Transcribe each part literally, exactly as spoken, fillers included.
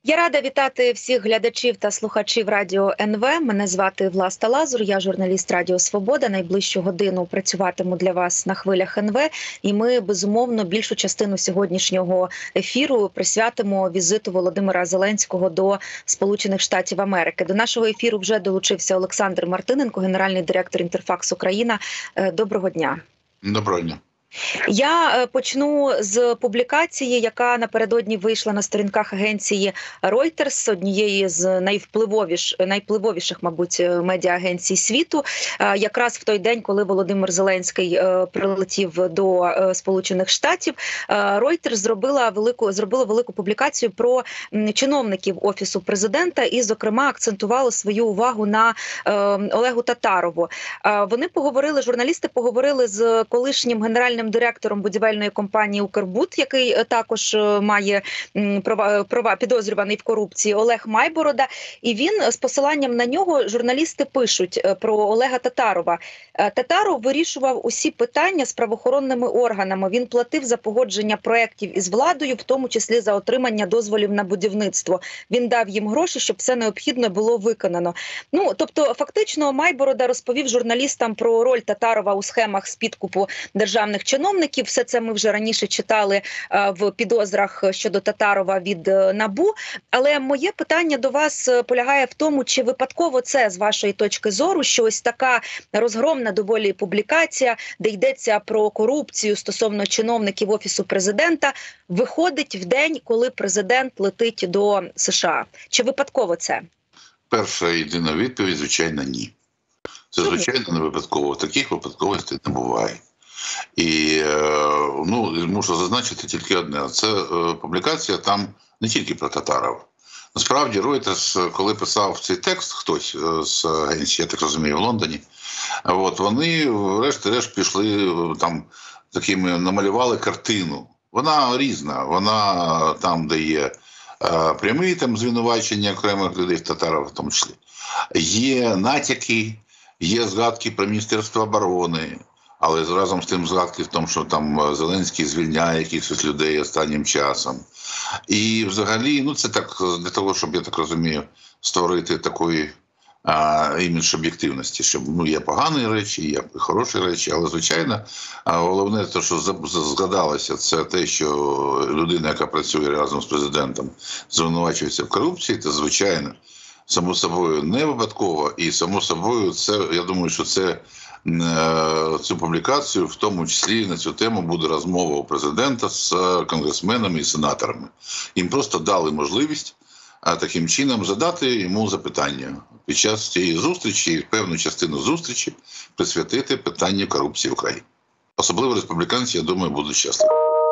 Я рада вітати всіх глядачів та слухачів Радіо ен ве. Мене звати Власта Лазур, я журналіст Радіо Свобода. Найближчу годину працюватиму для вас на хвилях ен ве. І ми, безумовно, більшу частину сьогоднішнього ефіру присвятимо візиту Володимира Зеленського до Сполучених Штатів Америки. До нашого ефіру вже долучився Олександр Мартиненко, генеральний директор Інтерфакс Україна. Доброго дня. Доброго дня. Я почну з публікації, яка напередодні вийшла на сторінках агенції Reuters, однієї з найвпливовіш, найвпливовіших, мабуть, медіа-агенцій світу, якраз в той день, коли Володимир Зеленський прилетів до Сполучених Штатів. Reuters зробила велику, зробила велику публікацію про чиновників Офісу Президента і, зокрема, акцентували свою увагу на Олегу Татарову. Вони поговорили, журналісти поговорили з колишнім генеральним директором будівельної компанії «Укрбуд», який також має права, права підозрюваний в корупції, Олег Майборода. І він, з посиланням на нього, журналісти пишуть про Олега Татарова. Татаров вирішував усі питання з правоохоронними органами. Він платив за погодження проєктів із владою, в тому числі за отримання дозволів на будівництво. Він дав їм гроші, щоб все необхідне було виконано. Ну, тобто, фактично, Майборода розповів журналістам про роль Татарова у схемах з підкупу державних чиновників. Все це ми вже раніше читали в підозрах щодо Татарова від НАБУ. Але моє питання до вас полягає в тому, чи випадково це, з вашої точки зору, що ось така розгромна доволі публікація, де йдеться про корупцію стосовно чиновників Офісу Президента, виходить в день, коли президент летить до США. Чи випадково це? Перша єдина відповідь, звичайно, ні. Це, звичайно, не випадково. Таких випадковостей не буває. І ну, мушу зазначити тільки одне. Це публікація там не тільки про Татарова. Насправді, Reuters, коли писав цей текст, хтось з агенції, я так розумію, в Лондоні, от, вони врешті-решт пішли, там, такими, намалювали картину. Вона різна, вона там, де є прямі там, звинувачення окремих людей, Татарова в тому числі. Є натяки, є згадки про Міністерство оборони, але разом з тим згадки в тому, що там Зеленський звільняє якихось людей останнім часом. І взагалі, ну це так, для того, щоб, я так розумію, створити такий а, імідж об'єктивності, щоб ну, є погані речі, є хороші речі, але, звичайно, головне те, що згадалося, це те, що людина, яка працює разом з президентом, звинувачується в корупції, це, звичайно, само собою не випадково, і само собою, це, я думаю, що це цю публікацію, в тому числі на цю тему буде розмова у президента з конгресменами і сенаторами. Їм просто дали можливість таким чином задати йому запитання під час цієї зустрічі, певну частину зустрічі присвятити питанню корупції в Україні. Особливо республіканці, я думаю, будуть щасливі.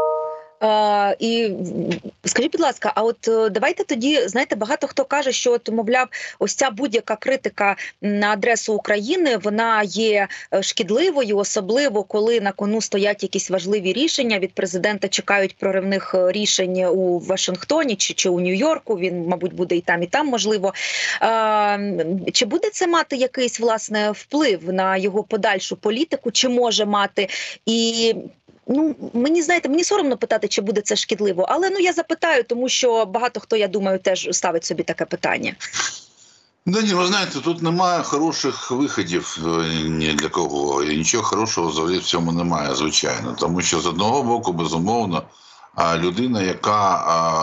А, і скажіть, будь ласка, а от давайте тоді, знаєте, багато хто каже, що, от, мовляв, ось ця будь-яка критика на адресу України, вона є шкідливою, особливо коли на кону стоять якісь важливі рішення, від президента чекають проривних рішень у Вашингтоні чи, чи у Нью-Йорку, він, мабуть, буде і там, і там, можливо. А, чи буде це мати якийсь, власне, вплив на його подальшу політику, чи може мати? І ну, мені, знаєте, мені соромно питати, чи буде це шкідливо, але ну я запитаю, тому що багато хто, я думаю, теж ставить собі таке питання. Да ні, ви знаєте, тут немає хороших виходів ні для кого, і нічого хорошого взагалі в цьому немає, звичайно. Тому що з одного боку, безумовно, людина, яка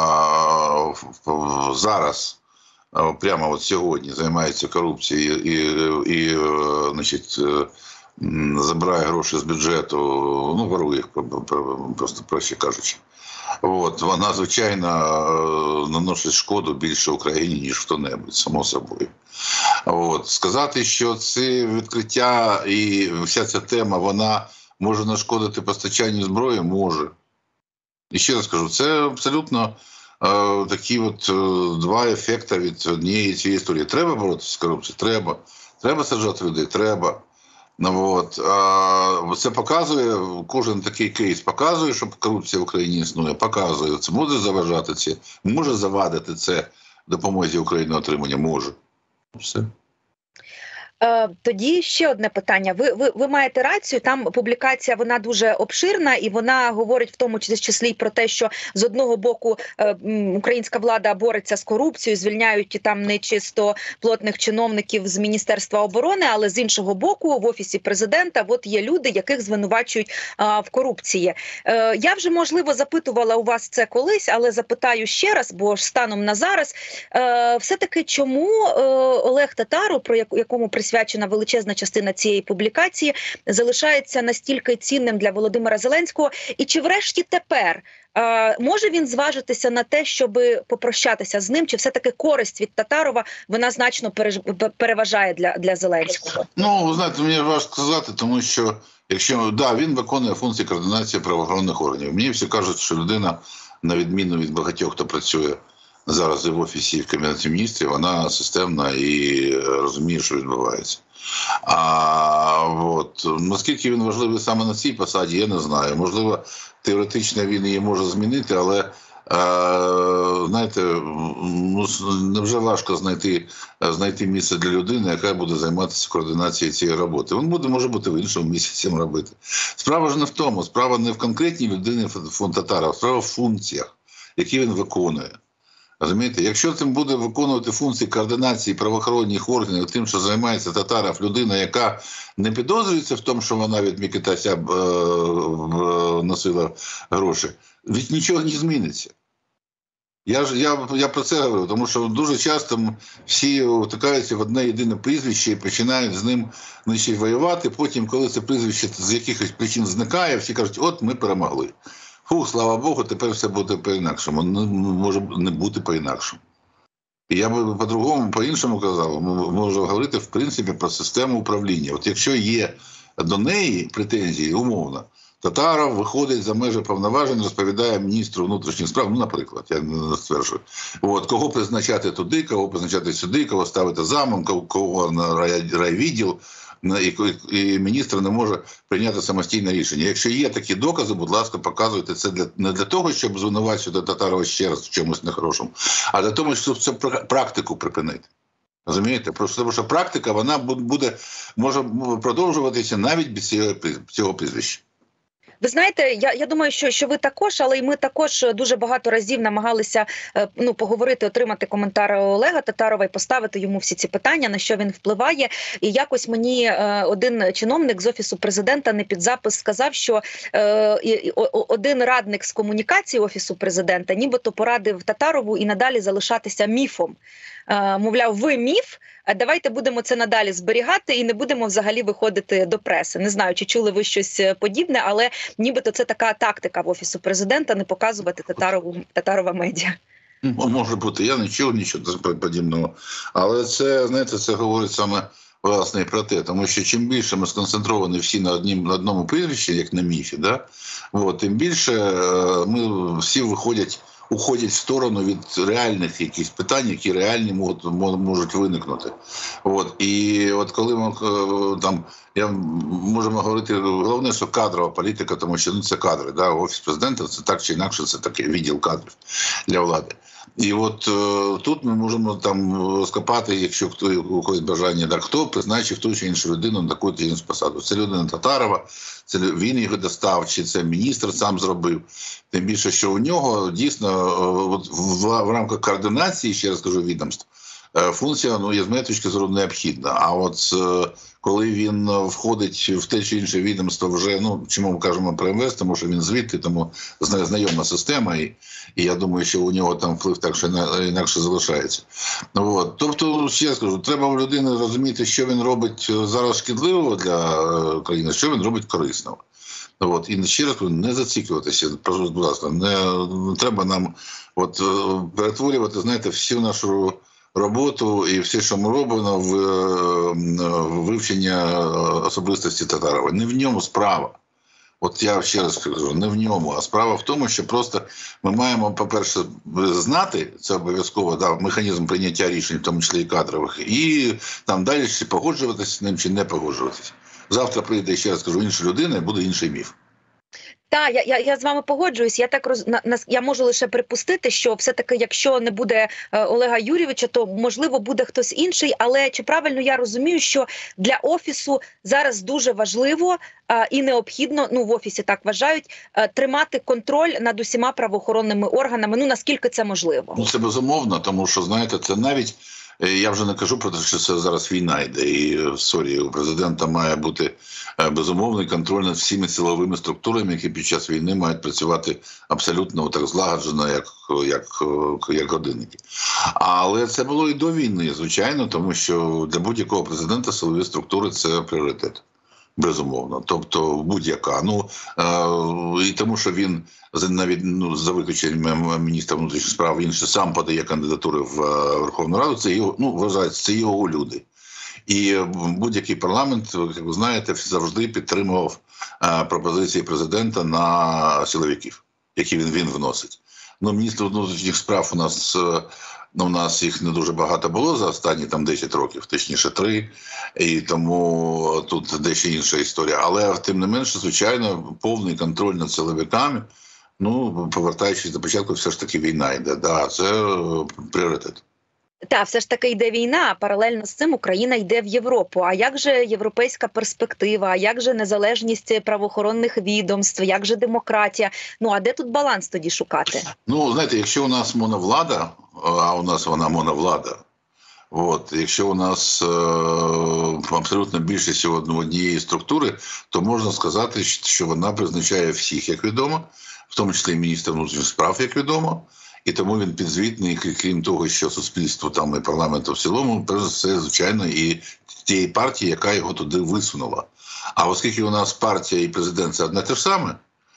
зараз, прямо от сьогодні, займається корупцією і, і, і значить, забирає гроші з бюджету, ну, ворує їх, просто проще кажучи. От, вона, звичайно, наносить шкоду більше Україні, ніж хто-небудь, само собою. От, сказати, що це відкриття і вся ця тема, вона може нашкодити постачанню зброї, може. І ще раз кажу, це абсолютно е, такі от е, два ефекти від однієї цієї історії. Треба боротися з корупцією? Треба. Треба саджати людей? Треба. Ну, от, а, це показує, кожен такий кейс показує, що корупція в Україні існує, показує. Це може заважати це, може завадити це допомозі Україні отримання, може. Все. Тоді ще одне питання. Ви, ви, ви маєте рацію, там публікація, вона дуже обширна, і вона говорить в тому числі й про те, що з одного боку українська влада бореться з корупцією, звільняють там нечисто плотних чиновників з Міністерства оборони, але з іншого боку в Офісі президента от є люди, яких звинувачують а, в корупції. Е, я вже, можливо, запитувала у вас це колись, але запитаю ще раз, бо ж станом на зараз, е, все-таки чому е, Олег Татаров, про яку, якому присвячена величезна частина цієї публікації, залишається настільки цінним для Володимира Зеленського, і чи врешті тепер е, може він зважитися на те, щоб попрощатися з ним, чи все-таки користь від Татарова, вона значно переважає для, для Зеленського? Ну, ви знаєте, мені важко сказати, тому що якщо, да, він виконує функції координації правоохоронних органів. Мені всі кажуть, що людина, на відміну від багатьох, хто працює зараз і в Офісі, і в Кабінеті міністрів, вона системна і розуміє, що відбувається. А от наскільки він важливий саме на цій посаді, я не знаю. Можливо, теоретично він її може змінити, але е, знаєте, ну, невже важко знайти, знайти місце для людини, яка буде займатися координацією цієї роботи. Він буде, може бути в іншому місці цим робити. Справа ж не в тому, справа не в конкретній людині фон Татарова, справа в функціях, які він виконує. Розумієте, якщо цим буде виконувати функції координації правоохоронних органів тим, що займається Татаров, людина, яка не підозрюється в тому, що вона від Микитася е, е, носила гроші, від нічого не зміниться. Я, ж, я, я про це говорю, тому що дуже часто всі втикаються в одне єдине прізвище і починають з ним значить, воювати. Потім, коли це прізвище з якихось причин зникає, всі кажуть, от ми перемогли. Фу, слава Богу, тепер все буде по-інакшому. Не може не бути по-інакшому. І я би по-другому, по-іншому казав, ми можемо говорити, в принципі, про систему управління. От якщо є до неї претензії, умовно, Татаров виходить за межі повноважень, розповідає міністру внутрішніх справ, ну, наприклад, я не стверджую, от, кого призначати туди, кого призначати сюди, кого ставити замом, кого на рай, райвідділ, І, і міністр не може прийняти самостійне рішення. Якщо є такі докази, будь ласка, показуйте це для, не для того, щоб звинувачувати Татарова ще раз в чомусь нехорошому, а для того, щоб цю практику припинити. Розумієте? Просто тому що практика, вона буде, може продовжуватися навіть без цього, цього прізвища. Ви знаєте, я, я думаю, що, що ви також, але і ми також дуже багато разів намагалися ну, поговорити, отримати коментар Олега Татарова і поставити йому всі ці питання, на що він впливає. І якось мені е, один чиновник з Офісу президента не під запис сказав, що е, і, о, один радник з комунікації Офісу президента нібито порадив Татарову і надалі залишатися міфом. Е, мовляв, ви міф, давайте будемо це надалі зберігати і не будемо взагалі виходити до преси. Не знаю, чи чули ви щось подібне, але нібито це така тактика в Офісу президента не показувати Татарову, Татарова медіа. Може бути, я не чув нічого подібного. Але це, знаєте, це говорить саме власне і про те, тому що чим більше ми сконцентровані всі на, однім, на одному прізвищі, як на міфі, да? От, тим більше ми всі виходять, уходять в сторону від реальних якихось питань, які реальні можуть, можуть виникнути. От. І от коли ми там, я, можемо говорити, головне, що кадрова політика, тому що ну, це кадри, да? Офіс президента, це так чи інакше, це такий відділ кадрів для влади. І от е, тут ми можемо там розкопати, якщо хто у когось бажання, да, хто призначив ту чи іншу людину на таку чи іншу посаду. Це людина Татарова, це він його достав, чи це міністр сам зробив. Тим більше, що у нього дійсно от, в, в рамках координації, ще раз кажу, відомств, функція, ну, є з моєї точки зору, необхідна. А от коли він входить в те чи інше відомство вже, ну, чому ми кажемо про МВС, тому що він звідти, тому знайома система, і, і я думаю, що у нього там вплив так, що інакше залишається. От. Тобто, ще раз кажу, треба у людини розуміти, що він робить зараз шкідливого для країни, що він робить корисного. От. І ще раз кажу, не зациклюватися, будь ласка, не, не треба нам от, перетворювати, знаєте, всю нашу роботу і все, що ми робимо, в, в вивчення особистості Татарова. Не в ньому справа. От я ще раз кажу, не в ньому, а справа в тому, що просто ми маємо, по-перше, знати, це обов'язково, да, механізм прийняття рішень, в тому числі і кадрових, і там далі чи погоджуватися з ним, чи не погоджуватися. Завтра прийде, ще раз кажу, інша людина і буде інший міф. Так, я, я, я з вами погоджуюсь. Я так роз... на, на, я можу лише припустити, що все-таки, якщо не буде е, Олега Юрійовича, то можливо буде хтось інший. Але чи правильно я розумію, що для офісу зараз дуже важливо е, і необхідно, ну в офісі так вважають, е, тримати контроль над усіма правоохоронними органами. Ну наскільки це можливо? Ну це безумовно, тому що знаєте, це навіть. Я вже не кажу про те, що це зараз війна йде, і сорі, у президента має бути безумовний контроль над всіми силовими структурами, які під час війни мають працювати абсолютно так злагоджено, як, як, як годинники. Але це було і до війни, звичайно, тому що для будь-якого президента силові структури – це пріоритет. Безумовно, тобто будь-яка. Ну е, і тому, що він навіть ну, за виключенням міністра внутрішніх справ, він ще сам подає кандидатури в Верховну Раду. Це його, ну вважається, це його люди. І будь-який парламент, як ви знаєте, завжди підтримував е, пропозиції президента на силовиків, які він він вносить. Ну, міністр внутрішніх справ у нас. Е, Ну, у нас їх не дуже багато було за останні там десять років, точніше три, і тому тут дещо інша історія. Але тим не менше, звичайно, повний контроль над силовиками, ну, повертаючись до початку, все ж таки війна йде, да, це пріоритет. Так, все ж таки йде війна, а паралельно з цим Україна йде в Європу. А як же європейська перспектива, а як же незалежність правоохоронних відомств, як же демократія? Ну, а де тут баланс тоді шукати? Ну, знаєте, якщо у нас моновлада, а у нас вона моновлада, от, якщо у нас е, абсолютно більшість однієї структури, то можна сказати, що вона призначає всіх, як відомо, в тому числі і міністра внутрішніх справ, як відомо. І тому він підзвітний, крім того, що суспільство там і парламенту в цілому, перш за все, звичайно, і тієї партії, яка його туди висунула. А оскільки у нас партія і президент – це одне те ж саме,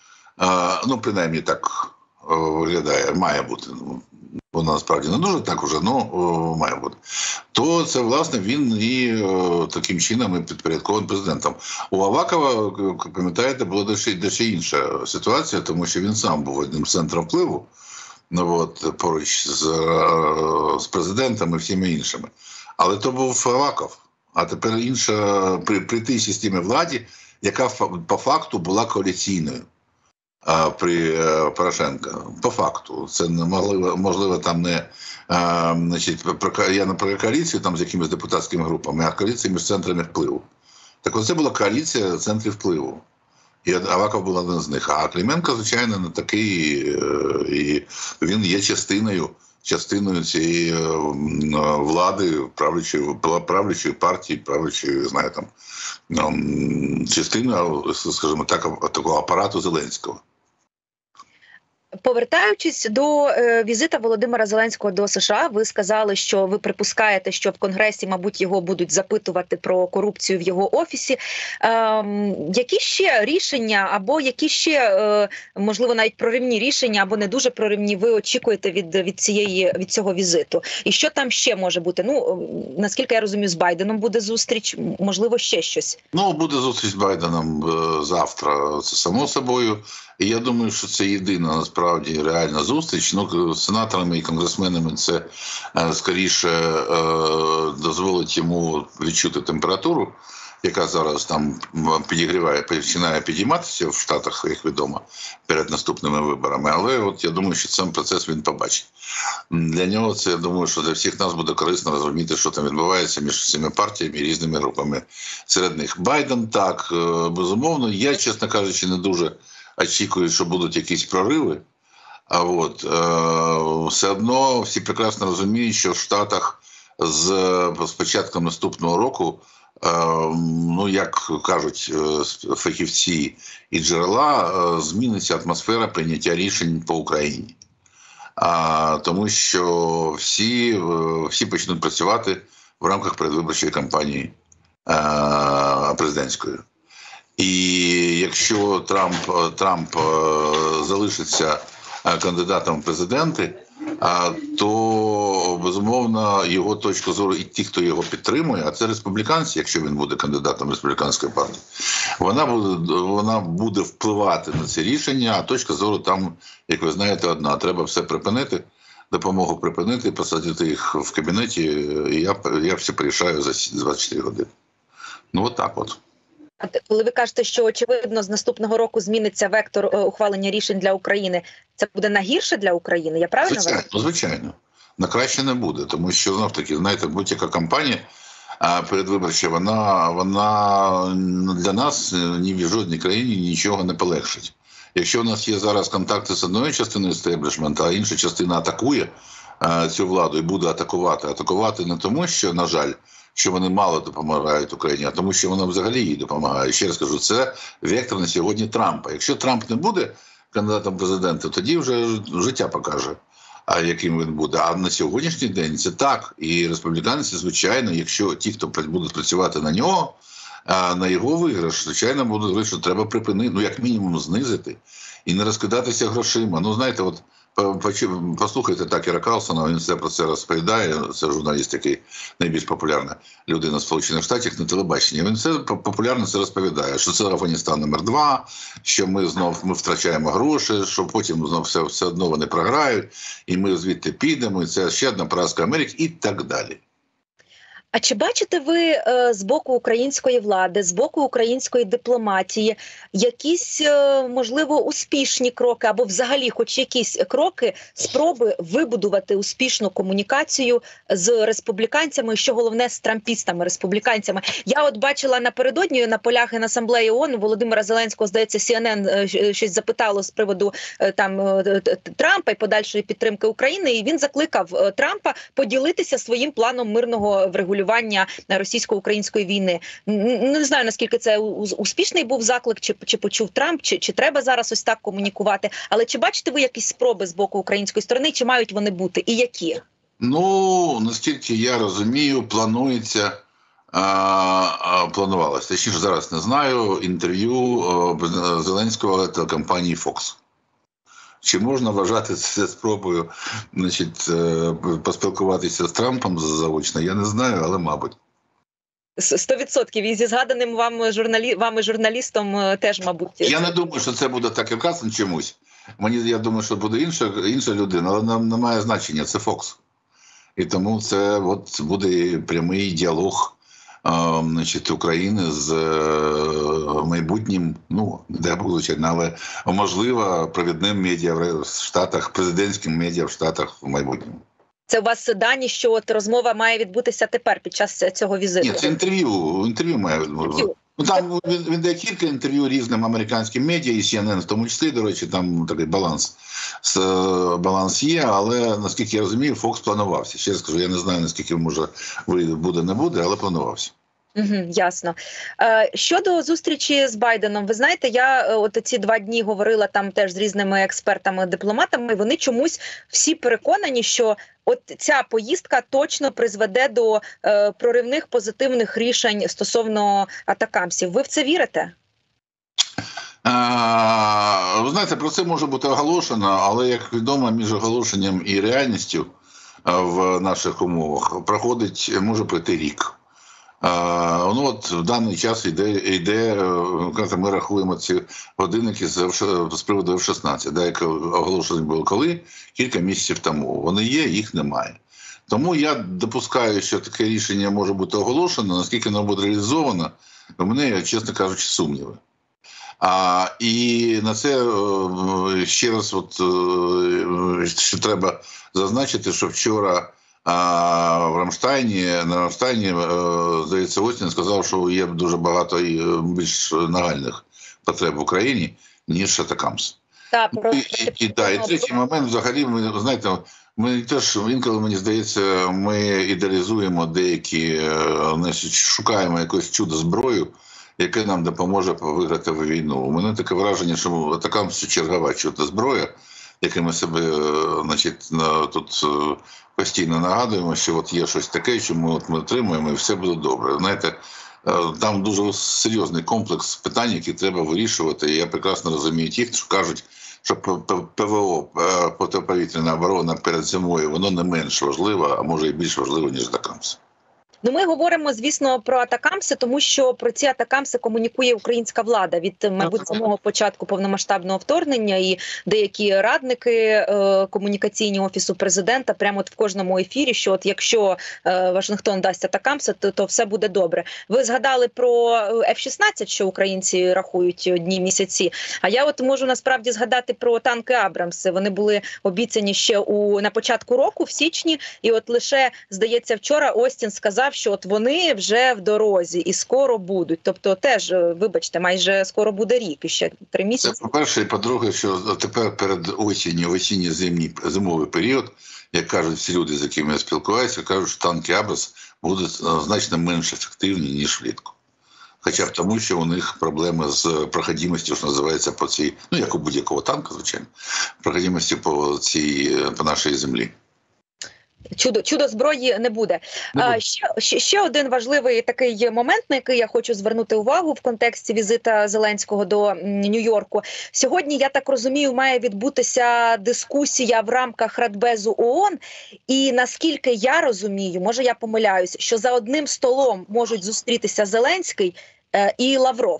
ну, принаймні так виглядає, має бути, вона насправді не дуже так уже, але має бути, то це, власне, він і таким чином і підпорядкований президентом. У Авакова, пам'ятаєте, була дещо, дещо інша ситуація, тому що він сам був одним з центром впливу, ну, от, поруч з, з президентом і всіми іншими. Але то був Аваков. А тепер інша, при, при тій системі владі, яка по факту була коаліційною а, при а, Порошенка. По факту. Це можливо, можливо там не, а, значить, про, я не про коаліцію там з якимись депутатськими групами, а коаліція між центрами впливу. Так ось це була коаліція центрів впливу. І Аваков був один з них. А Клименко, звичайно, не такий, і він є частиною, частиною цієї влади, правлячої, правлячої партії, правлячої, знаю, там, частиною, скажімо так, такого апарату Зеленського. Повертаючись до е, візита Володимира Зеленського до США, ви сказали, що ви припускаєте, що в Конгресі, мабуть, його будуть запитувати про корупцію в його офісі. Е, які ще рішення, або які ще, е, можливо, навіть проривні рішення, або не дуже проривні, ви очікуєте від, від, цієї, від цього візиту? І що там ще може бути? Ну, наскільки я розумію, з Байденом буде зустріч, можливо, ще щось? Ну, буде зустріч з Байденом е, завтра, це само собою. І я думаю, що це єдина, насправді, реальна зустріч. Ну, з сенаторами і конгресменами це е, скоріше е, дозволить йому відчути температуру, яка зараз там підігріває, починає підійматися в Штатах, як відомо, перед наступними виборами. Але от я думаю, що цей процес він побачить. Для нього це, я думаю, що для всіх нас буде корисно розуміти, що там відбувається між цими партіями і різними групами серед них. Байден так, безумовно. Я, чесно кажучи, не дуже очікую, що будуть якісь прориви. А от е, все одно всі прекрасно розуміють, що в Штатах з, з початком наступного року, е, ну, як кажуть фахівці і джерела, е, зміниться атмосфера прийняття рішень по Україні. А, тому що всі, е, всі почнуть працювати в рамках передвиборчої кампанії е, президентської. І якщо Трамп, Трамп залишиться кандидатом в президенти, то, безумовно, його точка зору і ті, хто його підтримує, а це республіканці, якщо він буде кандидатом республіканської партії, вона буде, вона буде впливати на ці рішення, а точка зору там, як ви знаєте, одна. Треба все припинити, допомогу припинити, посадити їх в кабінеті, і я, я все порішаю за двадцять чотири години. Ну, от так от. А коли ви кажете, що очевидно з наступного року зміниться вектор е, ухвалення рішень для України, це буде на гірше для України? Я правильно Звичайно, вас? звичайно. На краще не буде, тому що, знов таки, знаєте, будь-яка кампанія а, передвиборча, вона, вона для нас ні в жодній країні нічого не полегшить. Якщо у нас є зараз контакти з однією частиною істеблішменту, а інша частина атакує а, цю владу і буде атакувати, атакувати не тому, що, на жаль, що вони мало допомагають Україні, а тому, що вони взагалі їй допомагають. Ще раз кажу, це вектор на сьогодні Трампа. Якщо Трамп не буде кандидатом в президенти, тоді вже життя покаже, а яким він буде. А на сьогоднішній день це так. І республіканці, звичайно, якщо ті, хто будуть працювати на нього, на його виграш, звичайно, будуть говорити, що треба припинити, ну, як мінімум, знизити і не розкидатися грошима. Ну, знаєте, от послухайте Такера Карлсона, він все про це розповідає, це журналіст, який найбільш популярна людина в Сполучених Штатах на телебаченні. Він все популярно це розповідає, що це Афганістан номер два, що ми знов ми втрачаємо гроші, що потім знов все, все одно вони програють, і ми звідти підемо, і це ще одна поразка Америки і так далі. А чи бачите ви е, з боку української влади, з боку української дипломатії якісь, е, можливо, успішні кроки або взагалі хоч якісь кроки, спроби вибудувати успішну комунікацію з республіканцями, що головне, з трампістами, республіканцями? Я от бачила напередодні на полях Генасамблеї ООН Володимира Зеленського, здається, Сі Ен Ен е, щось запитало з приводу е, там е, Трампа і подальшої підтримки України, і він закликав е, Трампа поділитися своїм планом мирного врегулювання російсько-української війни. Не знаю, наскільки це успішний був заклик, чи, чи почув Трамп, чи, чи треба зараз ось так комунікувати. Але чи бачите ви якісь спроби з боку української сторони, чи мають вони бути? І які? Ну, наскільки я розумію, планується, а, а, планувалося. Точніше, зараз не знаю, інтерв'ю а, Зеленського телекомпанії Fox. Чи можна вважати це спробою, значить, поспілкуватися з Трампом заочно, я не знаю, але мабуть. Сто відсотків. І зі згаданим вам журналі... вами журналістом теж, мабуть. Я не думаю, що це буде Такер Карлсон чомусь. Мені, я думаю, що буде інша, інша людина, але нам не має значення, це Fox. І тому це от буде прямий діалог значить, України з майбутнім, ну, не дай Бог, звичайно, але, можливо, провідним медіа в Штатах, президентським медіа в Штатах в майбутньому. Це у вас дані, що от розмова має відбутися тепер, під час цього візиту? Ні, це інтерв'ю, інтерв'ю має відбутися. Ну, там він, він дає кілька інтерв'ю різним американським медіа, і Сі Ен Ен в тому числі, до речі, там такий баланс, баланс є, але, наскільки я розумію, Фокс планувався. Ще раз скажу, я не знаю, наскільки може буде, не буде, але планувався. Угу, ясно. Е, щодо зустрічі з Байденом, ви знаєте, я от ці два дні говорила там теж з різними експертами, дипломатами, і вони чомусь всі переконані, що от ця поїздка точно призведе до е, проривних позитивних рішень стосовно атакамсів. Ви в це вірите? А, ви знаєте, про це може бути оголошено, але, як відомо, між оголошенням і реальністю в наших умовах проходить, може пройти рік. Uh, ну от в даний час йде, йде ми рахуємо ці годинники з, з приводу Еф шістнадцять, да, як оголошення було коли, кілька місяців тому. Вони є, їх немає. Тому я допускаю, що таке рішення може бути оголошено, наскільки воно буде реалізовано, у мене, чесно кажучи, сумніви. А, і на це ще раз, от, що треба зазначити, що вчора А в Рамштайні, на Рамштайні, здається, Остін сказав, що є дуже багато більш нагальних потреб в Україні, ніж атакамс. Так, і, і, і, да, і третій момент, взагалі, ми, знаєте, ми теж, інколи, мені здається, ми ідеалізуємо деякі, значить, шукаємо якусь чудо зброю, яке нам допоможе виграти війну. У мене таке враження, що атакамс – це чергова чудо зброя, яке ми себе, значить, тут постійно нагадуємо, що от є щось таке, що ми, от ми отримуємо, і все буде добре. Знаєте, там дуже серйозний комплекс питань, які треба вирішувати. І я прекрасно розумію тих, що кажуть, що ПВО, протиповітряна оборона перед зимою, воно не менш важливо, а може і більш важливо, ніж атакамс. Ну, ми говоримо, звісно, про атакамси, тому що про ці атакамси комунікує українська влада від, мабуть, самого початку повномасштабного вторгнення, і деякі радники е, комунікаційні Офісу президента прямо от в кожному ефірі, що от якщо е, Вашингтон дасть атакамси, то, то все буде добре. Ви згадали про еф шістнадцять, що українці рахують одні місяці, а я от можу насправді згадати про танки Абрамси. Вони були обіцяні ще у на початку року, в січні, і от лише, здається, вчора Остін сказав, що от вони вже в дорозі і скоро будуть. Тобто теж, вибачте, майже скоро буде рік, і ще три місяці. Це по-перше, і по-друге, що тепер перед осінню, осінньо-зимній зимовий період, як кажуть всі люди, з якими я спілкуюся, кажуть, що танки Абрамс будуть значно менш ефективні, ніж влітку. Хоча б тому, що у них проблеми з проходимостю, що називається, по цій, ну як у будь-якого танка, звичайно, проходимості по цій, по нашій землі. Чудо, чудо зброї не буде. Не буде. А, ще, ще, ще один важливий такий момент, на який я хочу звернути увагу в контексті візита Зеленського до Нью-Йорку. Сьогодні, я так розумію, має відбутися дискусія в рамках Радбезу ООН. І наскільки я розумію, може я помиляюсь, що за одним столом можуть зустрітися Зеленський е, і Лавров.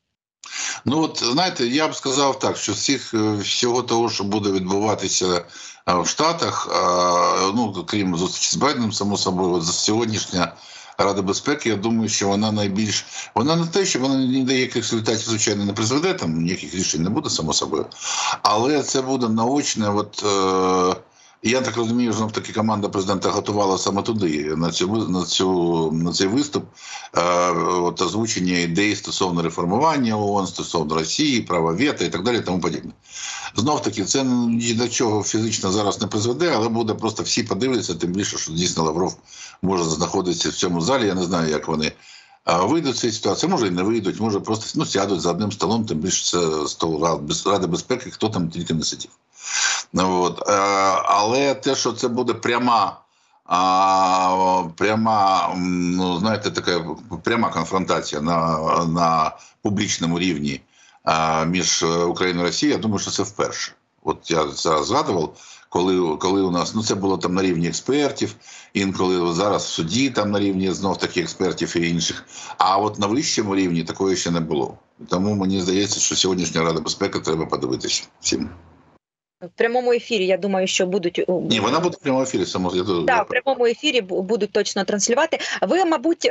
Ну от, знаєте, я б сказав так, що всіх, всього того, що буде відбуватися в Штатах, ну, крім зустрічі з Байденом, само собою, от сьогоднішня Рада безпеки, я думаю, що вона найбільш... Вона не те, що вона ніде яких результатів, звичайно, не призведе, там ніяких рішень не буде, само собою. Але це буде наочне, от... Е... Я так розумію, знов таки команда президента готувала саме туди, на цю, на цю, на цей виступ, е, от озвучення ідей стосовно реформування ООН, стосовно Росії, права вето і так далі, тому подібне. Знов таки, це ні до чого фізично зараз не призведе, але буде просто всі подивляться, тим більше, що дійсно Лавров може знаходитися в цьому залі. Я не знаю, як вони вийдуть з цієї ситуації, може і не вийдуть, може просто ну, сядуть за одним столом, тим більше це стол Ради безпеки, хто там тільки не сидів. От. Але те, що це буде пряма, пряма, ну, знаєте, така пряма конфронтація на, на публічному рівні між Україною і Росією, я думаю, що це вперше. От я зараз згадував, коли, коли у нас, ну це було там на рівні експертів, інколи зараз в суді там на рівні знов таки експертів і інших, а от на вищому рівні такої ще не було. Тому мені здається, що сьогоднішня Рада безпеки треба подивитися всім. В прямому ефірі, я думаю, що будуть... Ні, вона буде в прямому ефірі. Само... Так, да, в прямому ефірі будуть точно транслювати. Ви, мабуть,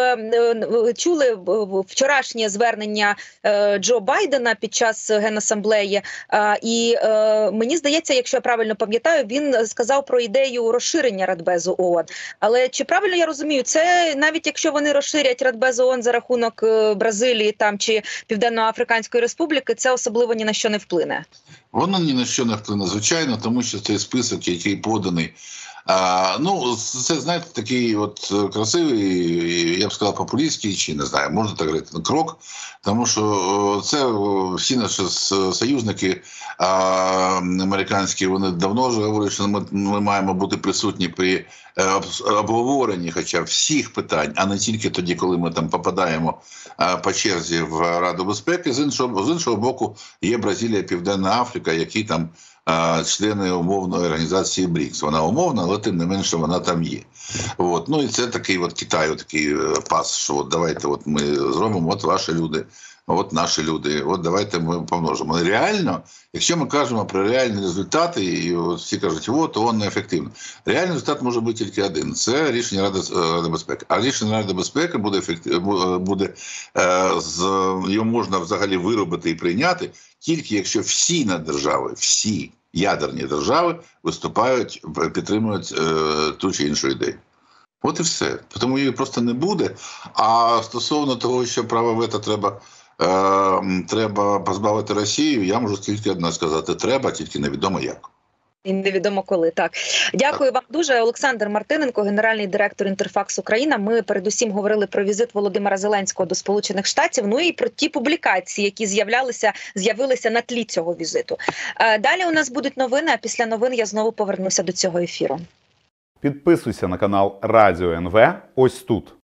чули вчорашнє звернення Джо Байдена під час Генасамблеї. І мені здається, якщо я правильно пам'ятаю, він сказав про ідею розширення Радбезу ООН. Але чи правильно я розумію, це навіть якщо вони розширять Радбез ООН за рахунок Бразилії там, чи Південно-Африканської Республіки, це особливо ні на що не вплине? Воно ні на що не вплине, звичайно, тому що цей список, який поданий, а, ну, це, знаєте, такий от красивий, я б сказав, популістський, чи, не знаю, можна так говорити, крок, тому що це всі наші союзники а, американські, вони давно вже говорять, що ми, ми маємо бути присутні при обговоренні хоча б всіх питань, а не тільки тоді, коли ми там попадаємо а, по черзі в Раду безпеки. З іншого, з іншого боку, є Бразилія, Південна Африка, які там а, члени умовної організації БРІКС. Вона умовна, але тим не менше вона там є. От. Ну і це такий от Китаю такий пас, що от давайте от ми зробимо, от ваші люди, от наші люди, от давайте ми помножимо. Реально, якщо ми кажемо про реальні результати, і от всі кажуть, от, то він неефективний. Реальний результат може бути тільки один – це рішення Ради, Ради безпеки. А рішення Ради безпеки буде, буде з, його можна взагалі виробити і прийняти тільки якщо всі наддержави, всі ядерні держави виступають, підтримують е, ту чи іншу ідею. От і все. Тому її просто не буде. А стосовно того, що право вето треба, е, треба позбавити Росію, я можу тільки одне сказати – треба, тільки невідомо як. І невідомо коли, так. Дякую вам дуже. Олександр Мартиненко, генеральний директор Інтерфакс Україна. Ми передусім говорили про візит Володимира Зеленського до Сполучених Штатів, ну і про ті публікації, які з'являлися, з'явилися на тлі цього візиту. Далі у нас будуть новини, а після новин я знову повернуся до цього ефіру. Підписуйся на канал Радіо ен ве ось тут.